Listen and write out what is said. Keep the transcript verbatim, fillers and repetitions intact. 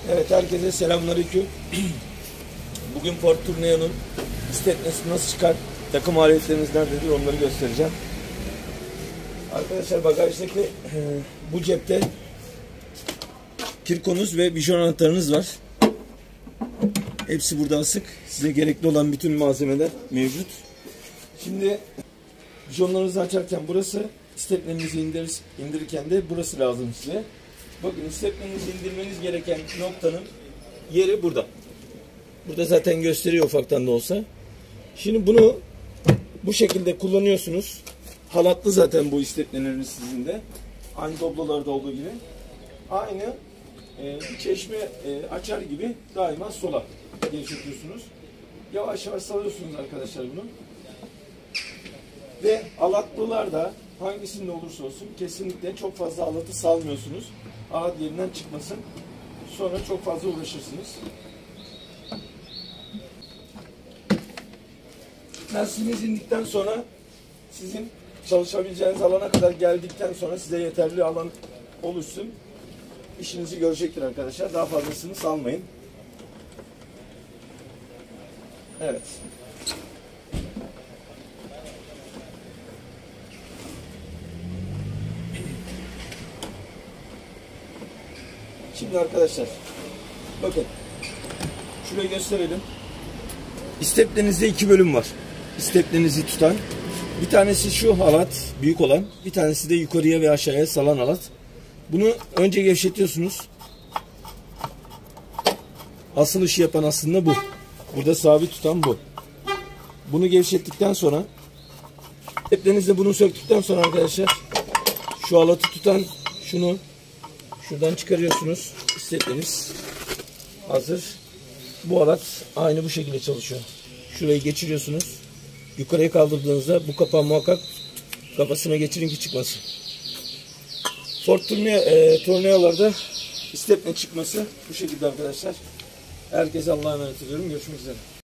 Evet, herkese selamünaleyküm. Bugün Ford Tourneo'nun stepnesi nasıl çıkar, takım aletlerimiz nerededir onları göstereceğim. Arkadaşlar bagajdaki e, bu cepte kirkonuz ve bijon anahtarınız var. Hepsi burada asık. Size gerekli olan bütün malzemeler mevcut. Şimdi bijonlarınızı açarken burası, steplerinizi indir, indirirken de burası lazım size. Bakın, steplerinizi indirmeniz gereken noktanın yeri burada. Burada zaten gösteriyor ufaktan da olsa. Şimdi bunu bu şekilde kullanıyorsunuz. Halatlı zaten bu stepleriniz sizin de. Aynı doblolarda olduğu gibi. Aynı e, bir çeşme e, açar gibi daima sola gevşetiyorsunuz. Yavaş yavaş salıyorsunuz arkadaşlar bunu. Ve halatlılar da hangisinde olursa olsun kesinlikle çok fazla halatı salmıyorsunuz. Halat yerinden çıkmasın. Sonra çok fazla uğraşırsınız. Lastiğiniz indikten sonra sizin çalışabileceğiniz alana kadar geldikten sonra size yeterli alan oluşsun. İşinizi görecektir arkadaşlar. Daha fazlasını salmayın. Evet. Şimdi arkadaşlar bakın, şurayı gösterelim. İsteplenizde iki bölüm var. İsteplenizi tutan. Bir tanesi şu halat, büyük olan. Bir tanesi de yukarıya ve aşağıya salan halat. Bunu önce gevşetiyorsunuz. Asıl işi yapan aslında bu. Burada sabit tutan bu. Bunu gevşettikten sonra, isteplenizde bunu söktükten sonra arkadaşlar, şu halatı tutan şunu şuradan çıkarıyorsunuz. İstepleniz hazır. Bu halat aynı bu şekilde çalışıyor. Şurayı geçiriyorsunuz. Yukarıya kaldırdığınızda bu kapağı muhakkak kafasına geçirin ki çıkmasın. Ford Tourneo, e, Tourneo'larda stepne çıkması bu şekilde arkadaşlar. Herkese Allah'a emanet ediyorum. Görüşmek üzere.